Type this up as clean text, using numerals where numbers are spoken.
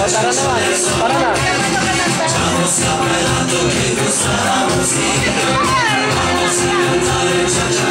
Para nada, para nada. Estamos bailando, que gusta la música. Vamos a cantar el cha-cha.